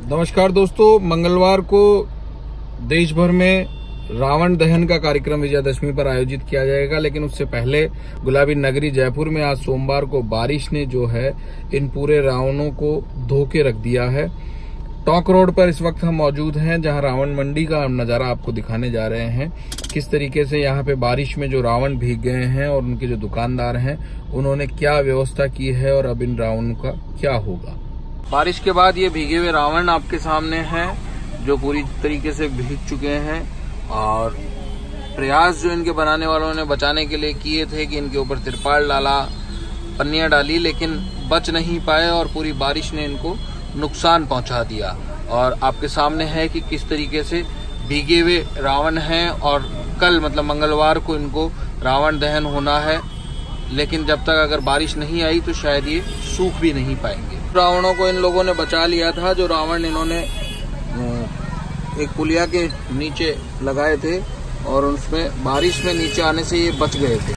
नमस्कार दोस्तों, मंगलवार को देश भर में रावण दहन का कार्यक्रम विजयादशमी पर आयोजित किया जाएगा। लेकिन उससे पहले गुलाबी नगरी जयपुर में आज सोमवार को बारिश ने जो है इन पूरे रावणों को धो के रख दिया है। टॉक रोड पर इस वक्त हम मौजूद हैं, जहां रावण मंडी का हम नजारा आपको दिखाने जा रहे हैं। किस तरीके से यहाँ पे बारिश में जो रावण भीग गए हैं और उनके जो दुकानदार हैं उन्होंने क्या व्यवस्था की है और अब इन रावणों का क्या होगा। बारिश के बाद ये भीगे हुए रावण आपके सामने हैं, जो पूरी तरीके से भीग चुके हैं। और प्रयास जो इनके बनाने वालों ने बचाने के लिए किए थे कि इनके ऊपर तिरपाल डाला, पन्नियां डाली, लेकिन बच नहीं पाए और पूरी बारिश ने इनको नुकसान पहुंचा दिया। और आपके सामने है कि किस तरीके से भीगे हुए रावण हैं और कल मतलब मंगलवार को इनको रावण दहन होना है। लेकिन जब तक अगर बारिश नहीं आई तो शायद ये सूख भी नहीं पाएंगे। रावणों को इन लोगों ने बचा लिया था। जो रावण इन्होंने एक पुलिया के नीचे लगाए थे और उसमें बारिश में नीचे आने से ये बच गए थे।